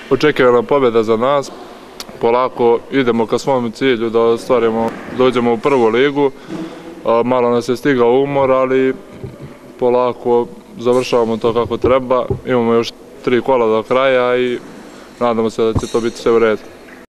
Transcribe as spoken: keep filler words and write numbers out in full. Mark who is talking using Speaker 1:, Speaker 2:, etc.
Speaker 1: Očekivana pobjeda za nas. Polako idemo ka svom cilju da ostvarimo, dođemo u prvu ligu. Malo nas je stigao umor, ali polako završavamo to kako treba. Imamo još tri kola do kraja i nadamo se da će to biti sve u redu.